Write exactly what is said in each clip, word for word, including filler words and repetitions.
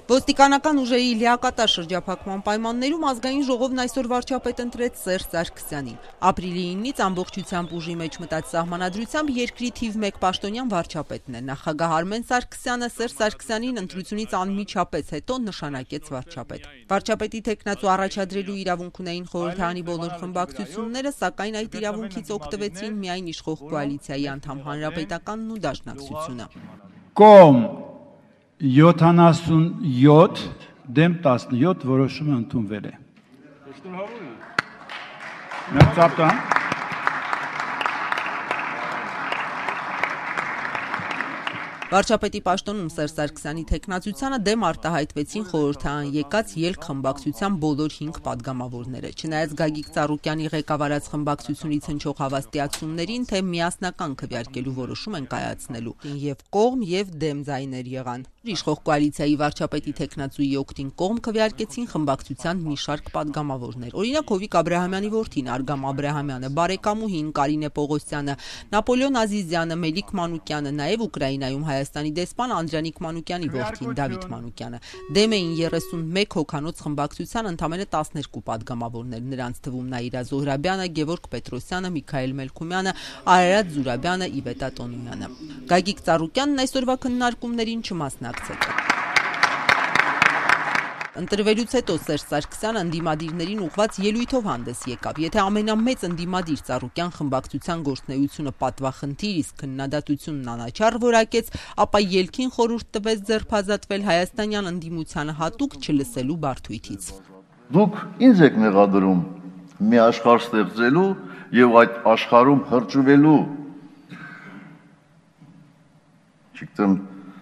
Ոստիկանական ուժերի լիակատար շրջափակման պայմաններում ազգային ժողովն այսօր վարչապետ ընտրեց Սերժ Սարգսյանին։ Ապրիլի իննից ամբողջությամբ ուժի մեջ մտած սահմանադրությամբ երկրի թիվ մեկ պաշտոնյան վարչապետն է։ Նախագահ Արմեն Սարգսյանը Սերժ Սարգսյանին ընտրությունից անմիջապես հետո նշանակեց վարչապետ։ Վարչապետի թեկնածու առաջադրելու իրավունք ունեին խորհրդարանի բոլոր խմբակցությունները, սակայն այդ իրավունքից օգտվեցին միայն իշխող կոալիցիայի անդամ Հանրապետականն ու Դաշնակցությունը։ Կողմ յոթանասունյոթ դեմ տասնյոթ որոշումը ընդունվել է։ Վարչապետի պաշտոնում Սերժ Սարգսյանի թեկնածությանը դեմ արտահայտվեցին խորհրդարան եկած ելք խմբակցության բոլոր հինգ պատգամավորները։ Չնայած Գագիկ Ծառուկյանի ղեկավարած խմբակցությունից հնչող հավաստիացումներին, թե միասնական քվեարկելու որոշում են կայացնելու, եւ կողմ եւ դեմ ձայներ եղան։ Իշխող կոալիցիայի վարչապետի թեկնածուի օգտին կողմ քվեարկեցին խմբակցության մի շարք պատգամավորներ։ Օրինակ Հովիկ Աբրահամյանի որդին Արգամ Աբրահամյանը, բարեկամուհին Կարինե Պողոսյանը, Նապոլեոն Ազիզյանը, Մելիք Մանուկյանը, նաեւ Ուկրաինայում Հայաստանի դեսպան Անդրանիկ Մանուկյանի որդին Դավիթ Մանուկյանը։ Դեմ էին երեսունմեկ հոգանոց խմբակցության ընդամենը տասներկու պատգամավորներ, նրանց թվում Նաիրա Զոհրաբյանը, Գևորգ Պետրոսյանը, Միքայել Մելքումյանը, Արարատ Զուրաբյանը, Իվետա Տոնունյանը։ Գագիկ Ծառուկյանն այսօրվա քննարկումներին չմասնակցեց։ Ընտրվելուց հետո Սերժ Սարգսյանը ընդդիմադիրներին ուղղված ելույթով հանդես եկավ։ Եթե ամենամեծ ընդդիմադիր Ծառուկյան խմբակցության գործունեությունը պատվախնդիր, իսկ քննադատությունն անաչառ որակեց, ապա ելքին խորհուրդ տվեց ձերբազատվել հայաստանյան ընդդիմությանը հատուկ չլսելու բարդույթից։ Դուք ինձ եք մեղադրում մի աշխարհ ստեղծելու եւ այդ աշխարհում հրճվելու։ Չգիտեմ,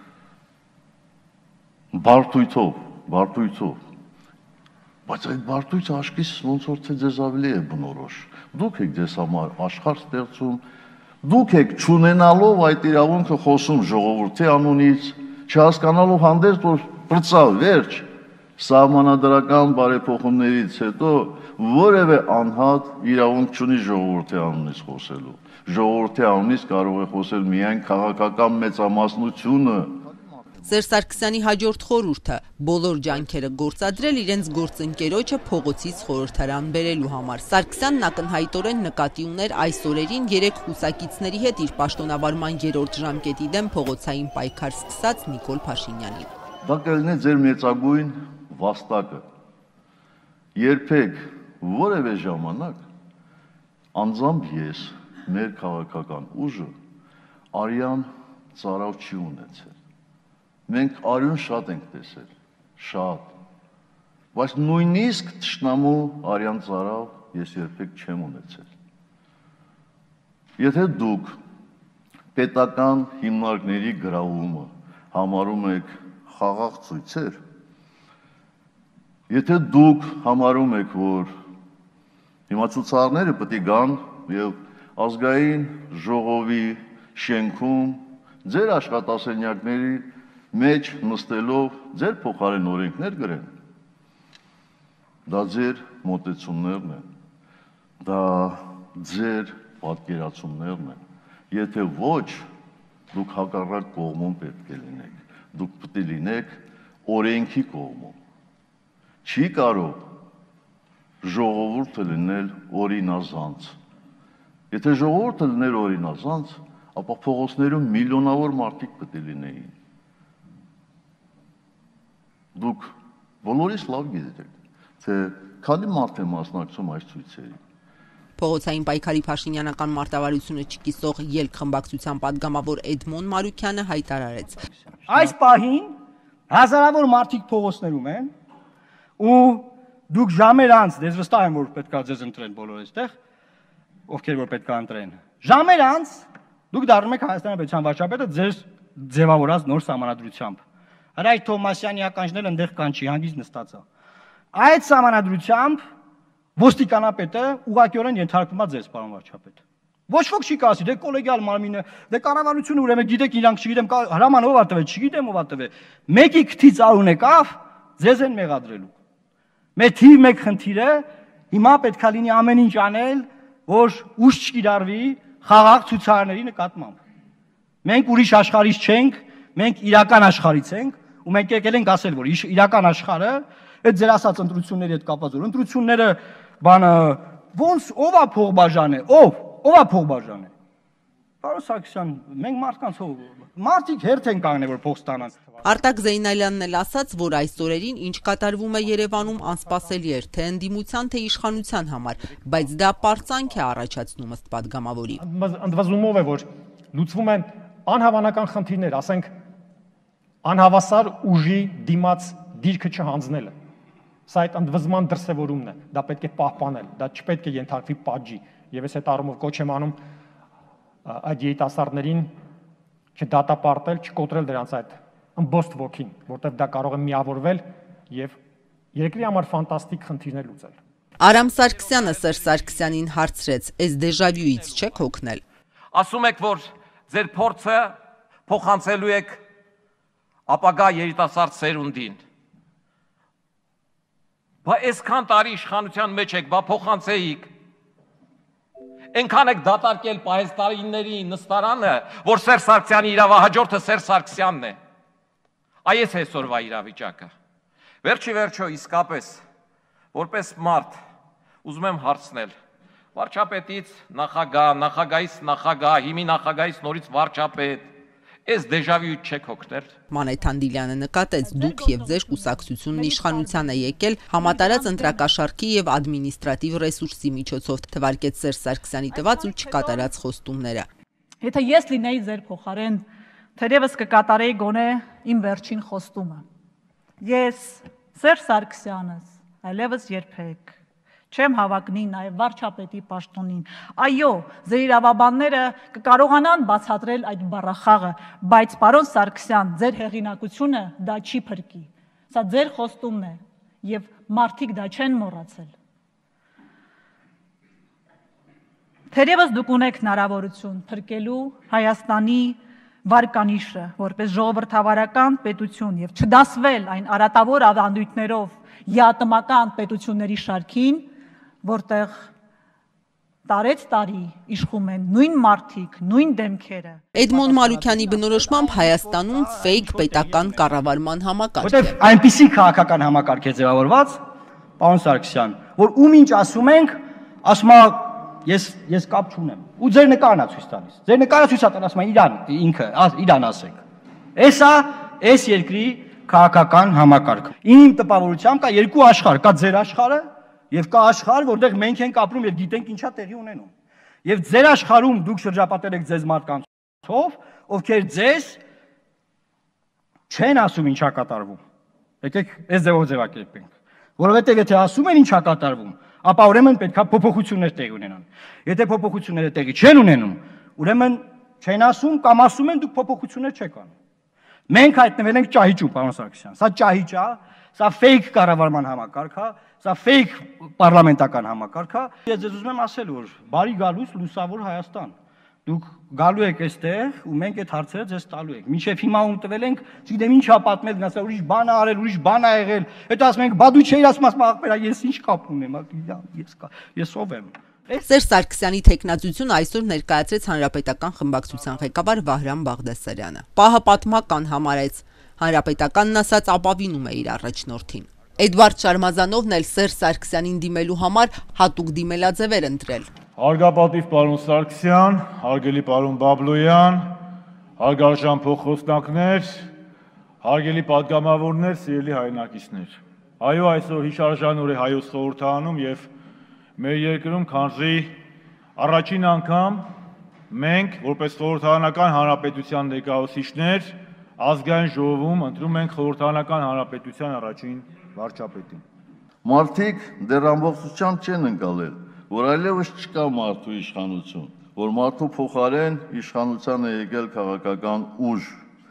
բարդույթով Բարդույթով, բայց այդ բարդույթը աշկիս ոնց որ թե ձեզ ավելի է բնորոշ։ Դուք եք ձեզ համար աշխարհ ստեղծում, դուք եք չունենալով այդ իրավունքը խոսում ժողովրդի անունից, չհասկանալով հանդերձ որ բրծավ վերջ սահմանադրական բարեփոխումներից հետո որևէ անհատ իրավունք չունի ժողովրդի անունից խոսելու։ Ժողովրդի անունից կարող է խոսել միայն քաղաքական մեծամասնությունը։ Սերժ Սարգսյանի հաջորդ խորհուրդը բոլոր ջանքերը գործադրել իրենց գործընկերոջը փողոցից խորհրդարան բերելու համար։ Սարգսյանն ակնհայտորեն նկատի ուներ այս օրերին երեք խուսակիցների հետ իր պաշտոնավարման երրորդ ժամկետի դեմ փողոցային պայքար սկսած Նիկոլ Փաշինյանին։ Դա կլինի ձեր մեծագույն վաստակը։ Երբեք որևէ ժամանակ անձամբ ես, մեր քաղաքական ուժը արյան ծարավ չի ունեցել։ Մենք արյուն շատ ենք տեսել, շատ, բայց նույնիսկ թշնամու արյան ծարավ ես երբեք չեմ ունեցել։ Եթե դուք պետական հիմնարկների գրավումը համարում եք խաղաղ ցույցեր, եթե դուք համարում եք, որ հիմա ցուցարները պետք է գան եւ ազգային ժողովի շենքում ձեր աշխատասենյակների մեջ նստելով ձեր փոխարեն օրենքներ գրեն, դա ձեր մոտեցումներն են, դա ձեր պատկերացումներն են, եթե ոչ, դուք հակառակ կողմում պետք է լինեք, դուք պետք է լինեք օրենքի կողմում, չի կարող ժողովուրդը լինել օրինազանց, եթե ժողովուրդը լիներ օրինազանց, ապա փողոցներում միլիոնավոր մարդիկ պետք է լինեին։ Դուք բոլորիս լավ գիտեք, թե քանի մարդ է մասնակցում այս ցույցերին։ Փողոցային պայքարի Փաշինյանական մարտավարությունը չկիսող ելք խմբակցության պատգամավոր Էդմոն Մարուկյանը հայտարարեց։ Այս պահին հազարավոր մարդիկ փողոցներում են ու դուք ժամեր անց, դες վստահ եմ որ պետք է ձեզ ընտրեն բոլոր այստեղ, ովքեր որ պետք է ընտրեն։ Ժամեր անց դուք դառնում եք Հայաստանի պետության վարչապետը ձեր ձևավորած նոր սահմանադրությամբ։ Հրայր Թովմասյանի ականջները ընդեղ կան չի, հանգիստ նստած է։ Այդ սահմանադրությամբ ոստիկանապետը ուղղակիորեն ենթարկվում է ձեզ, պարոն վարչապետ։ Ոչ ոք չի կասի, դե կոլեգիալ մարմինը, դե կառավարությունը ուրեմն գիտեք իրանք չգիտեմ, հրաման ով ա տվել, չգիտեմ ով ա տվել։ Մեկի քթից արուն եկավ, ձեզ են մեղադրելու։ Մեր թիվ մեկ խնդիրը հիմա պետք է լինի ամեն ինչ անել, որ ուժ չկիրառվի խաղաղ ցուցարարների նկատմամբ։ Մենք ուրիշ աշխարհից չենք, մենք իրական աշխարհից ենք ու մենք եկել ենք ասել, որ իրական աշխարհը այդ ձեր ասած ընտրությունների հետ կապված որ ընտրությունները բանը ոնց ով է փողբաժանը, ով, ով է փողբաժանը։ Պարոն Սարգսյան, մենք մարդկանց ով մարդիկ հերթ են կանգնել որ փող ստանան։ Արտակ Զեյնալյանն էլ ասաց, որ այս օրերին ինչ կատարվում է Երևանում անսպասելի էր, թե ընդդիմության, թե իշխանության համար, բայց դա պարծանք է առաջացնում ըստ պատգամավորի։ Ընդվզումով է, որ լուծվում են անհավանական խնդիրներ, ասենք անհավասար ուժի դիմաց դիրքը չհանձնելը։ Սա այդ ընդվզման դրսևորումն է, դա պետք է պահպանել, դա չպետք է ենթարկվի պատժի, եւ ես այդ առումով կոչ եմ անում այդ երիտասարդներին չդատապարտել, չկոտրել դրանց այդ ըմբոստ ոգին, որտեղ դա կարող է միավորվել եւ երկրի համար ֆանտաստիկ խնդիրներ լուծել։ Արամ Սարգսյանը Սերժ Սարգսյանին հարցրեց. «Այս դեժավյուից չեք հոգնել»։ Ասում եք, որ ձեր փորձը փոխանցելու եք ապագա երիտասարդ սերունդին։ Բա այսքան տարի իշխանության մեջ եք, բա փոխանցեիք։ Այնքան եք դատարկել պահեստարիների նստարանը, որ Սերժ Սարգսյանի իրավահաջորդը Սերժ Սարգսյանն է։ Այս է այսօրվա իրավիճակը։ Վերջի վերջո իսկապես, որպես մարդ, ուզում եմ հարցնել, վարչապետից նախագահ, նախագահից նախագահ, հիմի նախագահից նորից վարչապետ, այս դեժավյուից չեք հոգնել։ Մանեթ Անդիլյանը նկատեց, դուք եւ ձեր կուսակցությունն իշխանության է եկել համատարած ընտրակաշառքի եւ ադմինիստրատիվ ռեսուրսի միջոցով, թվարկեց Սերժ Սարգսյանի տված ու չկատարած խոստումները։ Եթե ես լինեի ձեր փոխարեն, թերևս կկատարեի գոնե իմ վերջին խոստումը։ Ես Սերժ Սարգսյանս այլևս երբեք չեմ հավակնի նաև վարչապետի պաշտոնին։ Այո, ձեր իրավաբանները կկարողանան բացատրել այդ բառախաղը, բայց պարոն Սարգսյան, ձեր հեղինակությունը դա չի փրկի։ Սա ձեր խոստումն է եւ մարդիկ դա չեն մոռացել։ Թերևս դուք ունեք հնարավորություն փրկելու Հայաստանի վարկանիշը որպես ժողովրդավարական պետություն եւ չդասվել այն արատավոր ավանդույթներով յատմական պետությունների շարքին, որտեղ տարեց տարի իշխում են նույն մարդիկ, նույն դեմքերը։ Էդմոն Մարուքյանի բնորոշմամբ Հայաստանում ֆեյք պետական կառավարման համակարգ է։ Որտեղ այնպիսի քաղաքական համակարգ է ձևավորված, պարոն Սարգսյան, որ ում ինչ ասում ենք, ասում է ես ես կապ չունեմ։ Ու ձեր նկարն է ցույց տալիս։ Ձեր նկարը ցույց տալիս, ասում է իրան, ինքը, իրան ասեք։ Էսա այս երկրի քաղաքական համակարգ։ Իմ տպավորությամբ կա երկու աշխարհ, կա ձեր աշխարհը եւ կա աշխարհ, որտեղ մենք ենք ապրում եւ գիտենք ինչա տեղի ունենում։ Եվ ձեր աշխարհում դուք շրջապատել եք ձեզ մարդկանցով, ովքեր ձեզ չեն ասում ինչա կատարվում։ Եկեք այս ձևով ձևակերպենք։ Որովհետեւ եթե ասում են ինչա կատարվում, ապա ուրեմն պետքա փոփոխություններ տեղի ունենան։ Եթե փոփոխությունները տեղի չեն ունենում, ուրեմն չեն ասում կամ ասում են դուք փոփոխություններ չեք անում։ Մենք հայտնվել ենք ճահիճում, պարոն Սարգսյան։ Սա ճահիճ է, սա ֆեյք կառավարման համակարգ է, սա ֆեյք պարլամենտական համակարգ է։ Ես ձեզ ուզում եմ ասել, որ բարի գալուց լուսավոր Հայաստան։ Դուք գալու եք այստեղ ու մենք այդ հարցերը ձեզ տալու ենք։ Մինչև հիմա ում տվել ենք, չգիտեմ ինչ ա պատմել, գնացա ուրիշ բան ա արել, ուրիշ բան ա եղել։ Հետո ասում ենք, բա դու չէիր ասում, ասում ախպերա, ես ինչ կապ ունեմ, ես կա, ես ով եմ։ Սերժ Սարգսյանի թեկնածությունը այսօր ներկայացրեց Հանրապետական խմբակցության ղեկավար Վահրամ Բաղդասարյանը։ Պահը պատմական համարեց, Հանրապետականն ասաց ապավինում է իր առաջնորդին։ Էդվարդ Շարմազանովն էլ Սերժ Սարգսյանին դիմելու համար հատուկ դիմելաձևեր ընտրել։ Հարգապատիվ պարոն Սարգսյան, հարգելի պարոն Բաբլոյան, հարգարժան փոխխոսնակներ, հարգելի պատգամավորներ, սիրելի հայրենակիցներ։ Այո, այսօր հիշարժան օր է հայոց խորհրդարանում եւ մեր երկրում քանզի առաջին անգամ մենք, որպես խորհրդարանական հանրապետության ներկայացուցիչներ, ազգային ժողովում ընտրում ենք խորհրդարանական հանրապետության առաջին վարչապետին։ Մարդիկ դեռ ամբողջությամբ չեն ընկալել, որ այլևս չկա մարդու իշխանություն, որ մարդու փոխարեն իշխանության է եկել քաղաքական ուժ։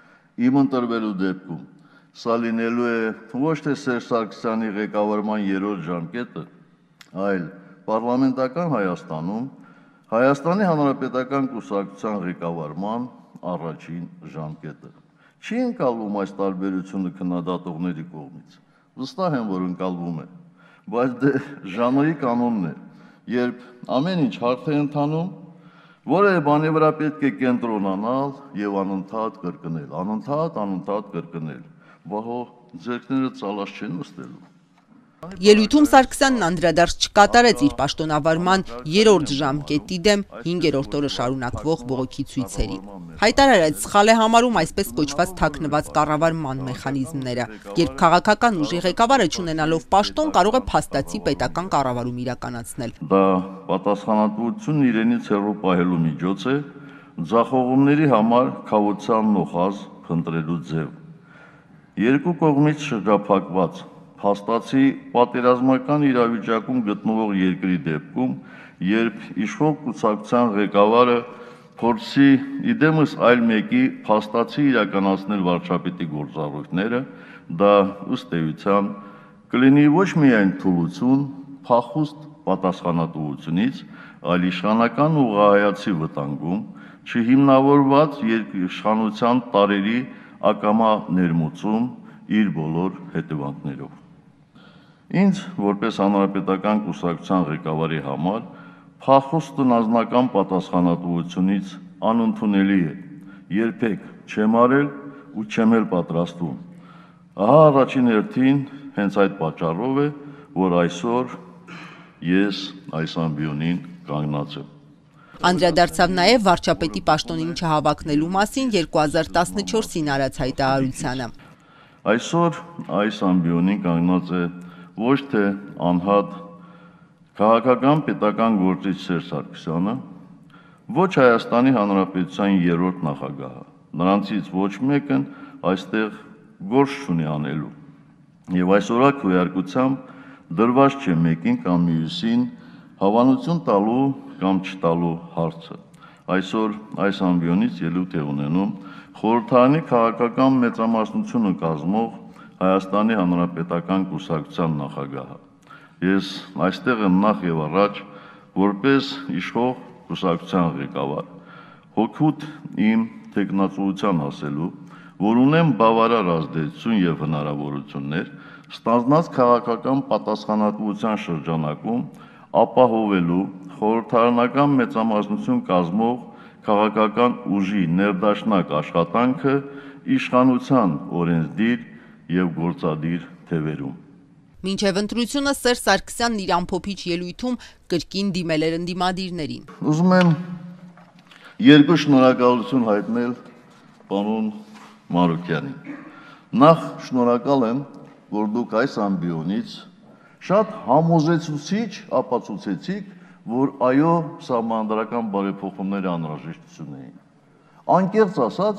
Իմ ընտրվելու դեպքում սա լինելու է ոչ թե Սերժ Սարգսյանի ղեկավարման երրորդ ժամկետը, այլ պարլամենտական Հայաստանում Հայաստանի Հանրապետական կուսակցության ղեկավարման առաջին ժամկետը։ Չի ընկալվում այս տարբերությունը քննադատողների կողմից։ Վստահ եմ, որ ընկալվում է, բայց դե ժանրի կանոնն է, երբ ամեն ինչ հարթ է ընթանում, որևէ բանի վրա պետք է կենտրոնանալ եւ անընդհատ կրկնել, անընդհատ, անընդհատ կրկնել։ վահո ձերքները ծալած չեն նստելու։ Ելույթում Սարգսյանն անդրադարձ չկատարեց իր պաշտոնավարման երրորդ ժամկետի դեմ հինգերորդ օրը շարունակվող բողոքի ցույցերին։ Հայտարարեց սխալ է համարում այսպես կոչված թաքնված կառավարման մեխանիզմները, երբ քաղաքական ուժի ղեկավարը չունենալով պաշտոն կարող է փաստացի պետական կառավարում իրականացնել։ Դա պատասխանատվությունն իրենից հեռու պահելու միջոց է, ձախողումների համար քավության նոխազ փնտրելու ձև։ Երկու կողմից շրջափակված փաստացի պատերազմական իրավիճակում գտնվող երկրի դեպքում, երբ իշխող կուսակցության ղեկավարը փորձի իդեմս այլ մեկի փաստացի իրականացնել վարչապետի գործառույթները, դա ըստ էության կլինի ոչ միայն թուլություն, փախուստ պատասխանատվությունից, այլ իշխանական ուղղահայացի վտանգում, չհիմնավորված երկիշխանության տարերի ակամա ներմուծում իր բոլոր հետևանքներով։ Ինձ, որպես հանրապետական կուսակցության ղեկավարի համար, փախուստն անձնական պատասխանատվությունից անընդունելի է, երբեք չեմ արել ու չեմ էլ պատրաստվում։ Ահա առաջին հերթին հենց այդ պատճառով է, որ այսօր ես այս ամբիոնին կանգնած եմ։ Անդրադարձավ նաև վարչապետի պաշտոնին չհավաքնելու մասին երկու հազար տասնչորսին արած հայտարարությանը։ Այսօր այս ամբիոնին կանգնած է ոչ թե անհատ քաղաքական պետական գործիչ Սերժ Սարգսյանը, ոչ Հայաստանի Հանրապետության երրորդ նախագահը, նրանցից ոչ մեկն այստեղ գործ չունի անելու։ Եվ այսօրվա քվեարկությամբ դրված չէ մեկին կամ մյուսին հավանություն տալու կամ չտալու հարցը։ Այսօր այս ամբիոնից ելույթ է ունենում խորհրդարանի քաղաքական մեծամասնությունը կազմող Հայաստանի Հանրապետական կուսակցության նախագահը։ Ես այստեղ եմ նախ եւ առաջ որպես իշխող կուսակցության ղեկավար, հոգուտ իմ թեկնածուության ասելու, որ ունեմ բավարար ազդեցություն եւ հնարավորություններ ստանձնած քաղաքական պատասխանատվության շրջանակում ապահովելու խորհրդարանական մեծամասնություն կազմող քաղաքական ուժի ներդաշնակ աշխատանքը իշխանության օրենսդիր եւ գործադիր թևերում։ Մինչև ընտրությունը Սերժ Սարգսյանն իր ամփոփիչ ելույթում կրկին դիմել էր ընդդիմադիրներին։ Ուզում եմ երկու շնորհակալություն հայտնել պարոն Մանուկյանին։ Նախ շնորհակալ եմ, որ դուք այս ամբիոնից շատ համոզեցուցիչ ապացուցեցիք, որ այո, սահմանադրական բարեփոխումների անհրաժեշտություն էին։ Անկեղծ ասած,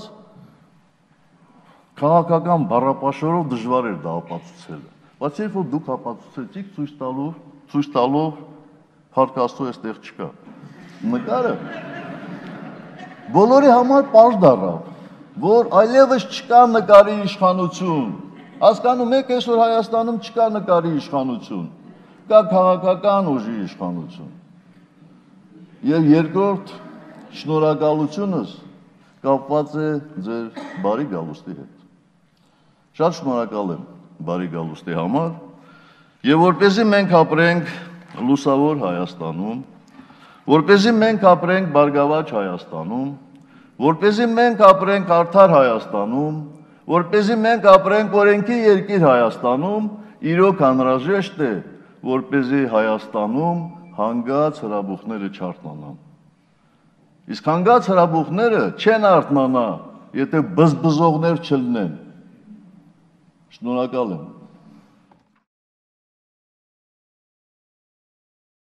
քաղաքական բառապաշարով դժվար էր դա ապացուցելը, բայց երբ որ դուք ապացուցեցիք ցույց տալով, ցույց տալով փառքաստու այստեղ չկա։ Նկարը բոլորի համար պարզ դառավ, որ այլևս չկա նկարի իշխանություն։ Հասկանում եք, այսօր Հայաստանում չկա նկարի իշխանություն, կա քաղաքական ուժի իշխանություն։ Եվ երկրորդ շնորհակալությունս կապված է ձեր բարի գալուստի հետ։ Շատ շնորհակալ եմ բարի գալուստի համար եւ որպեսզի մենք ապրենք լուսավոր Հայաստանում, որպեսզի մենք ապրենք բարգավաճ Հայաստանում, որպեսզի մենք ապրենք արդար Հայաստանում, որպեսզի մենք ապրենք օրենքի երկիր Հայաստանում, իրոք անհրաժեշտ է, որպեսզի Հայաստանում հանգած հրաբուխները չարթնանան։ Իսկ հանգած հրաբուխները չեն արթնանա, եթե բզբզողներ չլինեն։ Շնորհակալ եմ։